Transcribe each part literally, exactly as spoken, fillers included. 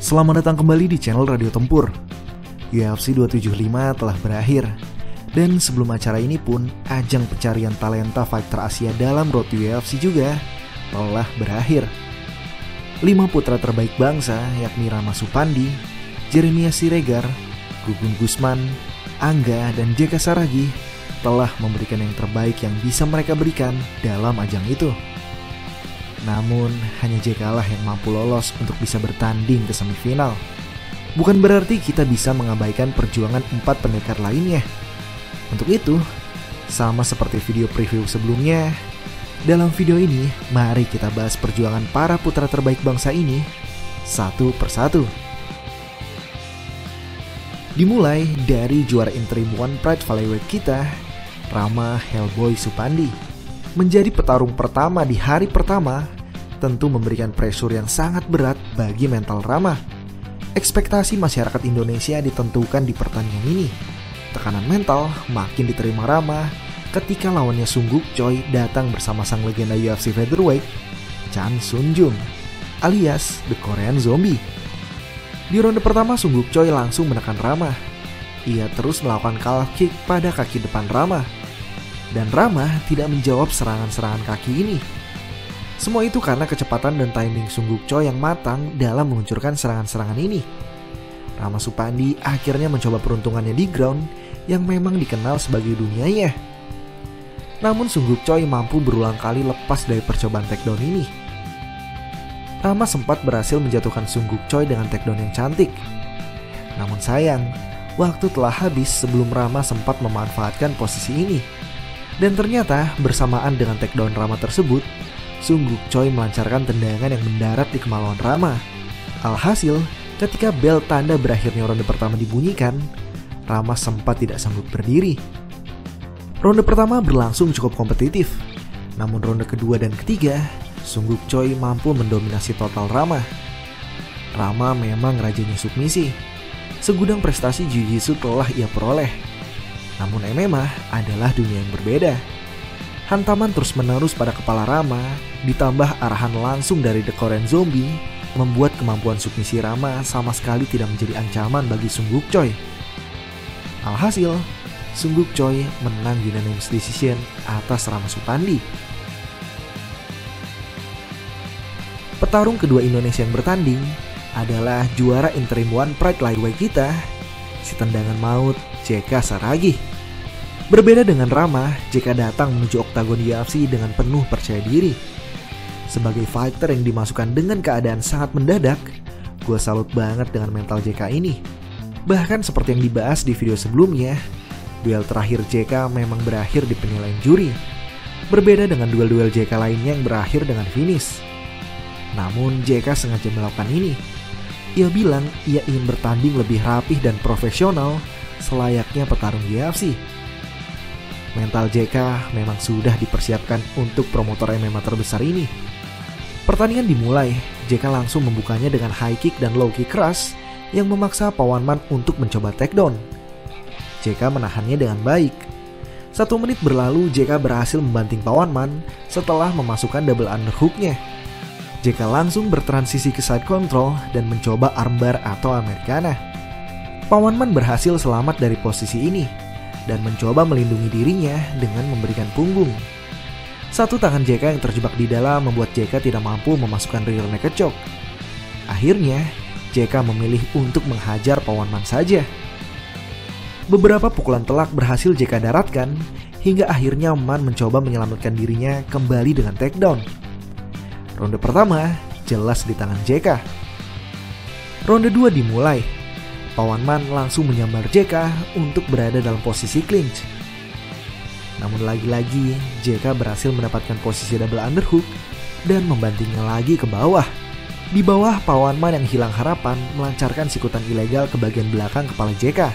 Selamat datang kembali di channel Radio Tempur. U F C dua tujuh lima telah berakhir. Dan sebelum acara ini pun, ajang pencarian talenta fighter Asia dalam Road to U F C juga telah berakhir. Lima putra terbaik bangsa, yakni Rama Supandi, Jeremiah Siregar, Gugun Gusman, Angga, dan J K Saragih telah memberikan yang terbaik yang bisa mereka berikan dalam ajang itu. Namun, hanya J K lah yang mampu lolos untuk bisa bertanding ke semifinal. Bukan berarti kita bisa mengabaikan perjuangan empat pendekar lainnya. Untuk itu, sama seperti video preview sebelumnya, dalam video ini, mari kita bahas perjuangan para putra terbaik bangsa ini satu persatu. Dimulai dari juara interim One Pride Flyweight kita, Rama Hellboy Supandi. Menjadi petarung pertama di hari pertama tentu memberikan pressure yang sangat berat bagi mental Rama. Ekspektasi masyarakat Indonesia ditentukan di pertandingan ini. Tekanan mental makin diterima Rama ketika lawannya Sung Guk Choi datang bersama sang legenda U F C featherweight Chan Sung Jung alias The Korean Zombie. Di ronde pertama Sung Guk Choi langsung menekan Rama. Ia terus melakukan calf kick pada kaki depan Rama. Dan Rama tidak menjawab serangan-serangan kaki ini. Semua itu karena kecepatan dan timing Sung Guk Choi yang matang dalam meluncurkan serangan-serangan ini. Rama Supandi akhirnya mencoba peruntungannya di ground yang memang dikenal sebagai dunianya. Namun Sung Guk Choi mampu berulang kali lepas dari percobaan takedown ini. Rama sempat berhasil menjatuhkan Sung Guk Choi dengan takedown yang cantik. Namun sayang, waktu telah habis sebelum Rama sempat memanfaatkan posisi ini. Dan ternyata bersamaan dengan takedown Rama tersebut, Sung Guk Choi melancarkan tendangan yang mendarat di kemaluan Rama. Alhasil, ketika bel tanda berakhirnya ronde pertama dibunyikan, Rama sempat tidak sanggup berdiri. Ronde pertama berlangsung cukup kompetitif. Namun ronde kedua dan ketiga, Sung Guk Choi mampu mendominasi total Rama. Rama memang rajanya submisi. Segudang prestasi jiu-jitsu telah ia peroleh. Namun M M A adalah dunia yang berbeda. Hantaman terus-menerus pada kepala Rama, ditambah arahan langsung dari The Korean Zombie, membuat kemampuan submisi Rama sama sekali tidak menjadi ancaman bagi Sung Guk Choi. Alhasil, Sung Guk Choi menang unanimous decision atas Rama Supandi. Petarung kedua Indonesia yang bertanding adalah juara interim One Pride Lightweight kita, si tendangan maut J K Saragih. Berbeda dengan Rama, J K datang menuju oktagon U F C dengan penuh percaya diri. Sebagai fighter yang dimasukkan dengan keadaan sangat mendadak, gue salut banget dengan mental J K ini. Bahkan seperti yang dibahas di video sebelumnya, duel terakhir J K memang berakhir di penilaian juri. Berbeda dengan duel-duel J K lainnya yang berakhir dengan finish. Namun J K sengaja melakukan ini. Ia bilang ia ingin bertanding lebih rapih dan profesional selayaknya petarung U F C. Mental J K memang sudah dipersiapkan untuk promotor M M A terbesar ini. Pertandingan dimulai, J K langsung membukanya dengan high kick dan low kick keras yang memaksa Pawanman untuk mencoba takedown. J K menahannya dengan baik. Satu menit berlalu, J K berhasil membanting Pawanman setelah memasukkan double underhook-nya. J K langsung bertransisi ke side control dan mencoba armbar atau Americana. Pawanman berhasil selamat dari posisi ini dan mencoba melindungi dirinya dengan memberikan punggung. Satu tangan J K yang terjebak di dalam membuat J K tidak mampu memasukkan rear naked choke. Akhirnya, J K memilih untuk menghajar Pawanman saja. Beberapa pukulan telak berhasil J K daratkan, hingga akhirnya Man mencoba menyelamatkan dirinya kembali dengan takedown. Ronde pertama jelas di tangan J K. Ronde dua dimulai. Pawanman langsung menyambar J K untuk berada dalam posisi clinch. Namun lagi-lagi J K berhasil mendapatkan posisi double underhook dan membantingnya lagi ke bawah. Di bawah, Pawanman yang hilang harapan melancarkan sikutan ilegal ke bagian belakang kepala J K.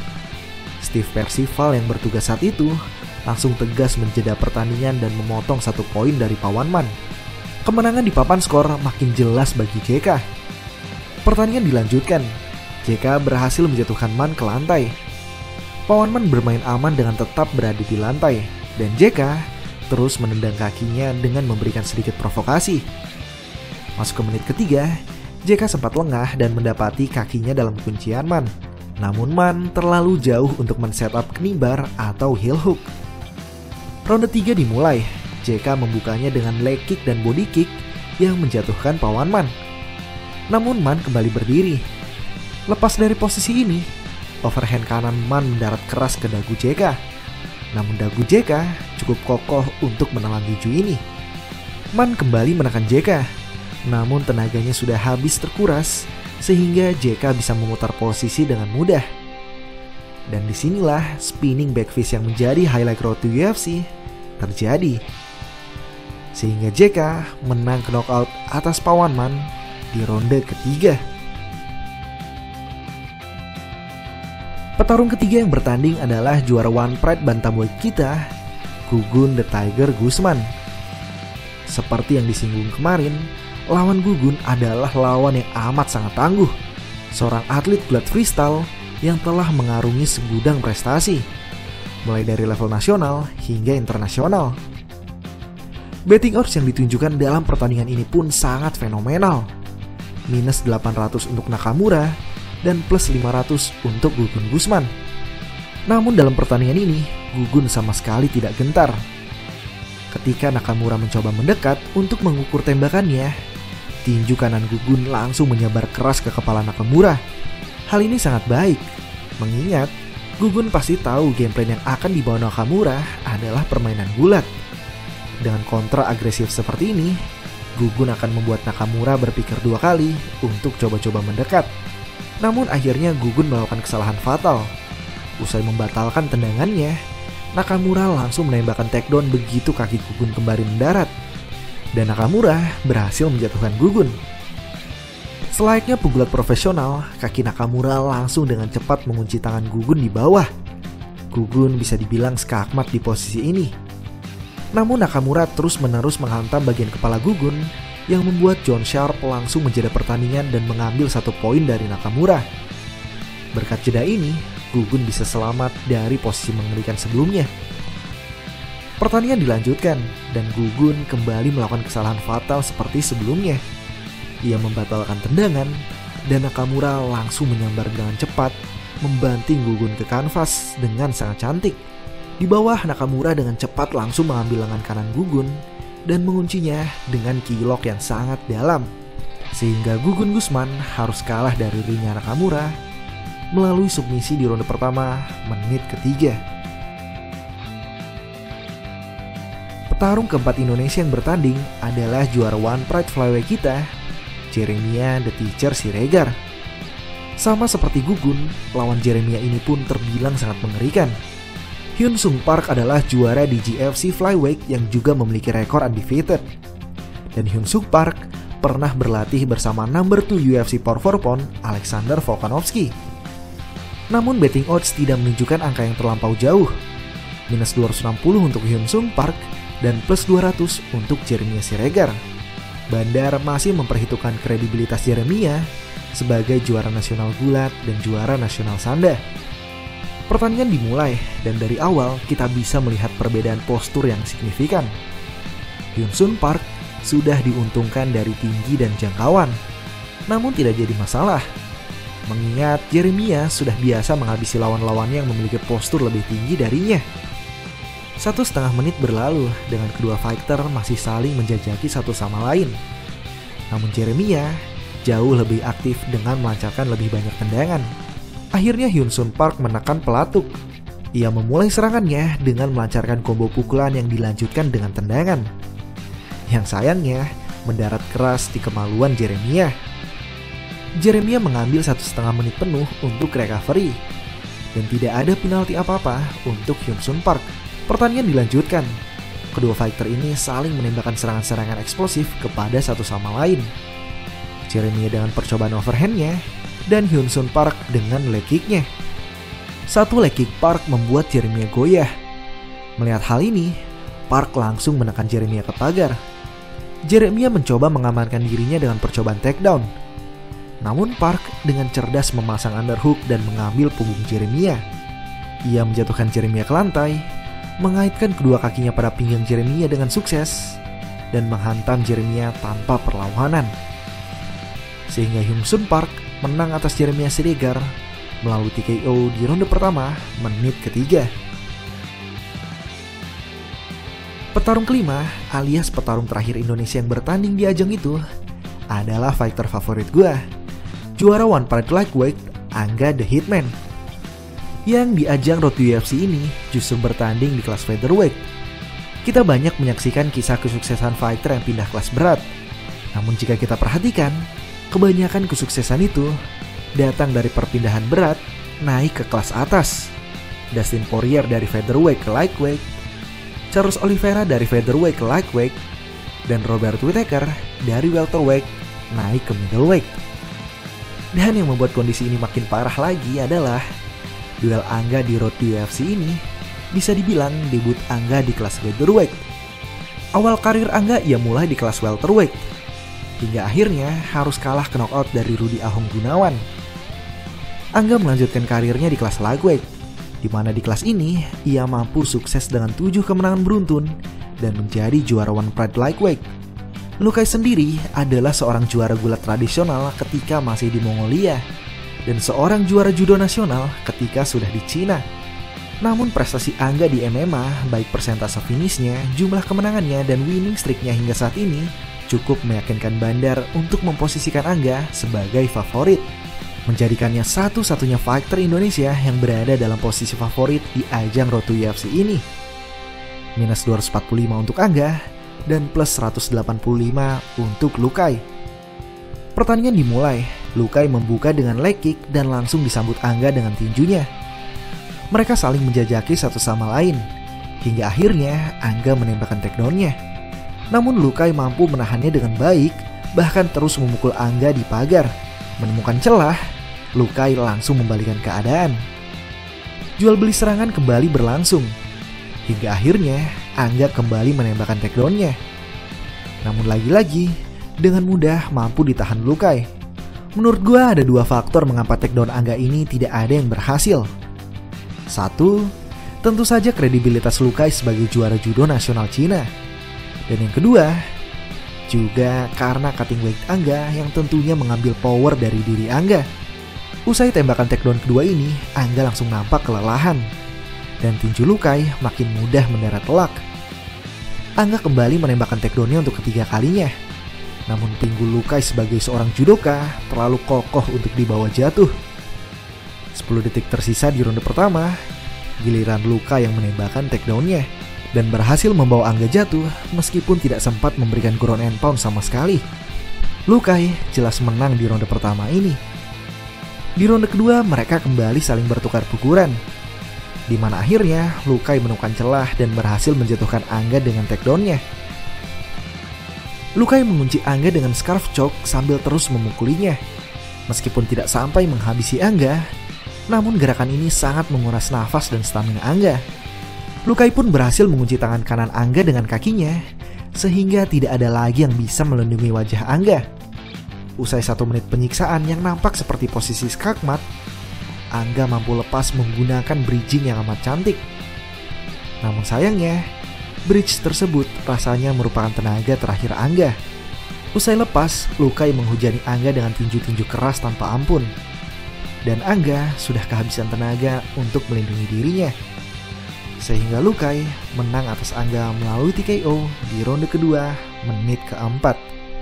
Steve Percival yang bertugas saat itu langsung tegas menjeda pertandingan dan memotong satu poin dari Pawanman. Kemenangan di papan skor makin jelas bagi J K. Pertandingan dilanjutkan. J K berhasil menjatuhkan Man ke lantai. Pawanman bermain aman dengan tetap berada di lantai, dan J K terus menendang kakinya dengan memberikan sedikit provokasi. Masuk ke menit ketiga, J K sempat lengah dan mendapati kakinya dalam kuncian Man. Namun Man terlalu jauh untuk men-setup knee-bar atau heel hook. Ronde tiga dimulai. J K membukanya dengan leg kick dan body kick yang menjatuhkan pawan Man. Namun Man kembali berdiri. Lepas dari posisi ini, overhand kanan Man mendarat keras ke dagu J K. Namun dagu J K cukup kokoh untuk menelan tuju ini. Man kembali menekan J K. Namun tenaganya sudah habis terkuras sehingga J K bisa memutar posisi dengan mudah. Dan disinilah spinning backfist yang menjadi highlight road to U F C terjadi. Sehingga J K menang knockout atas pawan Man di ronde ketiga. Petarung ketiga yang bertanding adalah juara One Pride bantamweight kita, Gugun The Tiger Gusman. Seperti yang disinggung kemarin, lawan Gugun adalah lawan yang amat sangat tangguh. Seorang atlet gulat freestyle yang telah mengarungi segudang prestasi, mulai dari level nasional hingga internasional. Betting odds yang ditunjukkan dalam pertandingan ini pun sangat fenomenal. Minus delapan ratus untuk Nakamura dan plus lima ratus untuk Gugun Gusman. Namun dalam pertandingan ini, Gugun sama sekali tidak gentar. Ketika Nakamura mencoba mendekat untuk mengukur tembakannya, tinju kanan Gugun langsung menyebar keras ke kepala Nakamura. Hal ini sangat baik, mengingat Gugun pasti tahu game plan yang akan dibawa Nakamura adalah permainan gulat. Dengan kontra agresif seperti ini, Gugun akan membuat Nakamura berpikir dua kali untuk coba-coba mendekat. Namun akhirnya Gugun melakukan kesalahan fatal. Usai membatalkan tendangannya, Nakamura langsung menembakkan takedown begitu kaki Gugun kembali mendarat. Dan Nakamura berhasil menjatuhkan Gugun. Selayaknya pegulat profesional, kaki Nakamura langsung dengan cepat mengunci tangan Gugun di bawah. Gugun bisa dibilang skakmat di posisi ini. Namun Nakamura terus-menerus menghantam bagian kepala Gugun yang membuat John Sharp langsung menjeda pertandingan dan mengambil satu poin dari Nakamura. Berkat jeda ini, Gugun bisa selamat dari posisi mengerikan sebelumnya. Pertandingan dilanjutkan dan Gugun kembali melakukan kesalahan fatal seperti sebelumnya. Ia membatalkan tendangan dan Nakamura langsung menyambar dengan cepat, membanting Gugun ke kanvas dengan sangat cantik. Di bawah, Nakamura dengan cepat langsung mengambil lengan kanan Gugun dan menguncinya dengan key lock yang sangat dalam. Sehingga Gugun Gusman harus kalah dari ringnya Nakamura melalui submisi di ronde pertama menit ketiga. Petarung keempat Indonesia yang bertanding adalah juara One Pride flyweight kita, Jeremiah The Teacher Siregar. Sama seperti Gugun, lawan Jeremiah ini pun terbilang sangat mengerikan. Hyun Sung Park adalah juara di G F C Flyweight yang juga memiliki rekor undefeated. Dan Hyun Sung Park pernah berlatih bersama number two U F C Power four Pound Alexander Volkanovski. Namun betting odds tidak menunjukkan angka yang terlampau jauh. Minus dua ratus enam puluh untuk Hyun Sung Park dan plus dua ratus untuk Jeremiah Siregar. Bandar masih memperhitungkan kredibilitas Jeremiah sebagai juara nasional gulat dan juara nasional sanda. Pertandingan dimulai dan dari awal kita bisa melihat perbedaan postur yang signifikan. Hyun Sung Park sudah diuntungkan dari tinggi dan jangkauan, namun tidak jadi masalah. Mengingat Jeremiah sudah biasa menghabisi lawan-lawannya yang memiliki postur lebih tinggi darinya. Satu setengah menit berlalu dengan kedua fighter masih saling menjajaki satu sama lain. Namun Jeremiah jauh lebih aktif dengan melancarkan lebih banyak tendangan. Akhirnya Hyun Sung Park menekan pelatuk. Ia memulai serangannya dengan melancarkan combo pukulan yang dilanjutkan dengan tendangan. Yang sayangnya mendarat keras di kemaluan Jeremiah. Jeremiah mengambil satu setengah menit penuh untuk recovery. Dan tidak ada penalti apa-apa untuk Hyun Sung Park. Pertandingan dilanjutkan. Kedua fighter ini saling menembakkan serangan-serangan eksplosif kepada satu sama lain. Jeremiah dengan percobaan overhandnya dan Hyun Sung Park dengan leg kicknya. Satu leg kick Park membuat Jeremiah goyah. Melihat hal ini, Park langsung menekan Jeremiah ke pagar. Jeremiah mencoba mengamankan dirinya dengan percobaan takedown. Namun Park dengan cerdas memasang underhook dan mengambil punggung Jeremiah. Ia menjatuhkan Jeremiah ke lantai, mengaitkan kedua kakinya pada pinggang Jeremiah dengan sukses, dan menghantam Jeremiah tanpa perlawanan. sehingga Hyung Sun Park menang atas Jeremiah Sidegar melalui T K O di ronde pertama menit ketiga. Petarung kelima alias petarung terakhir Indonesia yang bertanding di ajang itu adalah fighter favorit gue, juara One Pride Lightweight Angga The Hitman, yang di ajang Road to U F C ini justru bertanding di kelas featherweight. Kita banyak menyaksikan kisah kesuksesan fighter yang pindah kelas berat, namun jika kita perhatikan, kebanyakan kesuksesan itu datang dari perpindahan berat naik ke kelas atas. Dustin Poirier dari featherweight ke lightweight, Charles Oliveira dari featherweight ke lightweight, dan Robert Whittaker dari welterweight naik ke middleweight. Dan yang membuat kondisi ini makin parah lagi adalah duel Angga di Road to U F C ini bisa dibilang debut Angga di kelas featherweight. Awal karir Angga ia mulai di kelas welterweight, hingga akhirnya harus kalah ke knockout dari Rudy Ahong Gunawan. Angga melanjutkan karirnya di kelas lightweight, di mana di kelas ini ia mampu sukses dengan tujuh kemenangan beruntun dan menjadi juara One Pride Lightweight. Lukai sendiri adalah seorang juara gulat tradisional ketika masih di Mongolia dan seorang juara judo nasional ketika sudah di Cina. Namun prestasi Angga di M M A, baik persentase finishnya, jumlah kemenangannya, dan winning streaknya hingga saat ini cukup meyakinkan Bandar untuk memposisikan Angga sebagai favorit, menjadikannya satu-satunya fighter Indonesia yang berada dalam posisi favorit di ajang Road to U F C ini. Minus dua ratus empat puluh lima untuk Angga dan plus seratus delapan puluh lima untuk Lukai. Pertandingan dimulai, Lukai membuka dengan leg kick dan langsung disambut Angga dengan tinjunya. Mereka saling menjajaki satu sama lain, hingga akhirnya Angga menembakkan takedown-nya. Namun Lukai mampu menahannya dengan baik, bahkan terus memukul Angga di pagar. Menemukan celah, Lukai langsung membalikan keadaan. Jual beli serangan kembali berlangsung, hingga akhirnya Angga kembali menembakkan takedown-nya. Namun lagi-lagi dengan mudah mampu ditahan Lukai. Menurut gue ada dua faktor mengapa takedown Angga ini tidak ada yang berhasil. Satu, tentu saja kredibilitas Lukai sebagai juara judo nasional Cina. Dan yang kedua, juga karena cutting weight Angga yang tentunya mengambil power dari diri Angga. Usai tembakan takedown kedua ini, Angga langsung nampak kelelahan, dan tinju Lukai makin mudah mendarat telak. Angga kembali menembakkan takedown-nya untuk ketiga kalinya. Namun pinggul Lukai sebagai seorang judoka terlalu kokoh untuk dibawa jatuh. sepuluh detik tersisa di ronde pertama, giliran Lukai yang menembakkan takedown-nya dan berhasil membawa Angga jatuh meskipun tidak sempat memberikan ground and pound sama sekali. Lukai jelas menang di ronde pertama ini. Di ronde kedua mereka kembali saling bertukar pukulan, di mana akhirnya Lukai menemukan celah dan berhasil menjatuhkan Angga dengan takedown-nya. Lukai mengunci Angga dengan scarf choke sambil terus memukulinya. Meskipun tidak sampai menghabisi Angga, namun gerakan ini sangat menguras nafas dan stamina Angga. Lukai pun berhasil mengunci tangan kanan Angga dengan kakinya, sehingga tidak ada lagi yang bisa melindungi wajah Angga. Usai satu menit penyiksaan yang nampak seperti posisi skakmat, Angga mampu lepas menggunakan bridging yang amat cantik. Namun sayangnya, bridge tersebut rasanya merupakan tenaga terakhir Angga. Usai lepas, Lukai menghujani Angga dengan tinju-tinju keras tanpa ampun. Dan Angga sudah kehabisan tenaga untuk melindungi dirinya. Sehingga Lukai menang atas Angga melalui T K O di ronde kedua menit keempat.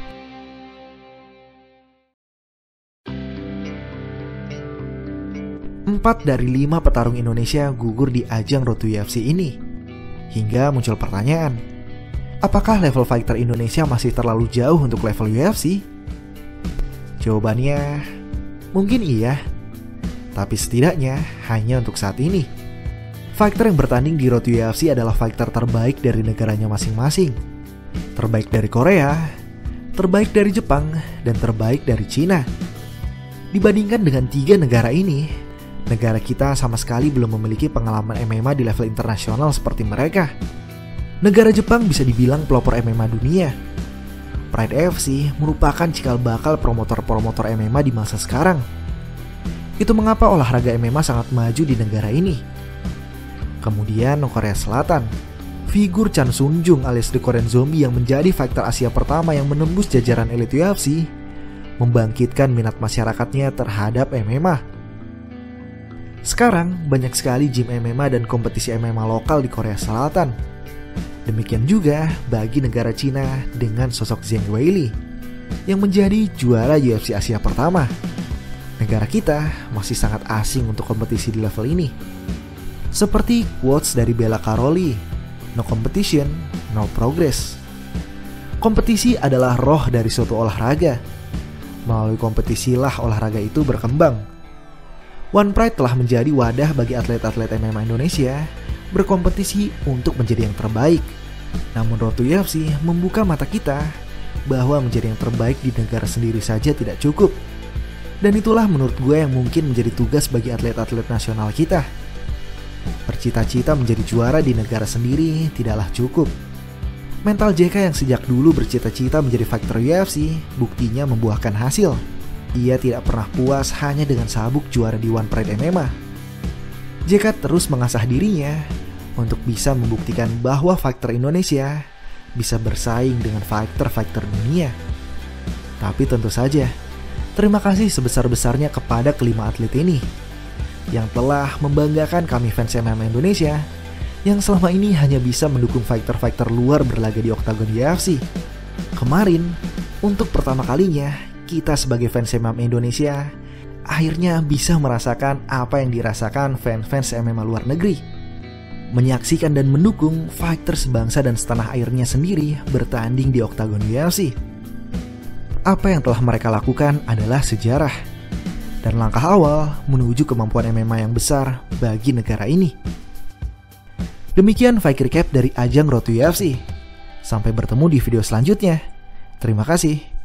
Empat dari lima petarung Indonesia gugur di ajang Road to U F C ini. Hingga muncul pertanyaan, apakah level fighter Indonesia masih terlalu jauh untuk level U F C? Jawabannya, mungkin iya. Tapi setidaknya hanya untuk saat ini. Fighter yang bertanding di Road to U F C adalah fighter terbaik dari negaranya masing-masing. Terbaik dari Korea, terbaik dari Jepang, dan terbaik dari Cina. Dibandingkan dengan tiga negara ini, negara kita sama sekali belum memiliki pengalaman M M A di level internasional seperti mereka. Negara Jepang bisa dibilang pelopor M M A dunia. Pride F C merupakan cikal bakal promotor-promotor M M A di masa sekarang. Itu mengapa olahraga M M A sangat maju di negara ini. Kemudian Korea Selatan, figur Chan Sung Jung alias The Korean Zombie yang menjadi fighter Asia pertama yang menembus jajaran elit U F C, membangkitkan minat masyarakatnya terhadap M M A. Sekarang banyak sekali gym M M A dan kompetisi M M A lokal di Korea Selatan. Demikian juga bagi negara Cina dengan sosok Zhang Weili yang menjadi juara U F C Asia pertama. Negara kita masih sangat asing untuk kompetisi di level ini. Seperti quotes dari Bella Karoli, "No competition, no progress." Kompetisi adalah roh dari suatu olahraga. Melalui kompetisilah olahraga itu berkembang. One Pride telah menjadi wadah bagi atlet-atlet M M A Indonesia berkompetisi untuk menjadi yang terbaik. Namun Road to U F C membuka mata kita bahwa menjadi yang terbaik di negara sendiri saja tidak cukup. Dan itulah menurut gue yang mungkin menjadi tugas bagi atlet-atlet nasional kita. Bercita-cita menjadi juara di negara sendiri tidaklah cukup. Mental J K yang sejak dulu bercita-cita menjadi fighter U F C buktinya membuahkan hasil. Ia tidak pernah puas hanya dengan sabuk juara di One Pride M M A. J K terus mengasah dirinya untuk bisa membuktikan bahwa fighter Indonesia bisa bersaing dengan fighter-fighter dunia. Tapi tentu saja, terima kasih sebesar-besarnya kepada kelima atlet ini yang telah membanggakan kami fans M M A Indonesia yang selama ini hanya bisa mendukung fighter-fighter luar berlaga di oktagon U F C. Kemarin, untuk pertama kalinya, kita sebagai fans M M A Indonesia akhirnya bisa merasakan apa yang dirasakan fans-fans M M A luar negeri. Menyaksikan dan mendukung fighter sebangsa dan setanah airnya sendiri bertanding di oktagon U F C. Apa yang telah mereka lakukan adalah sejarah dan langkah awal menuju kemampuan M M A yang besar bagi negara ini. Demikian fight recap dari ajang Road to U F C. Sampai bertemu di video selanjutnya. Terima kasih.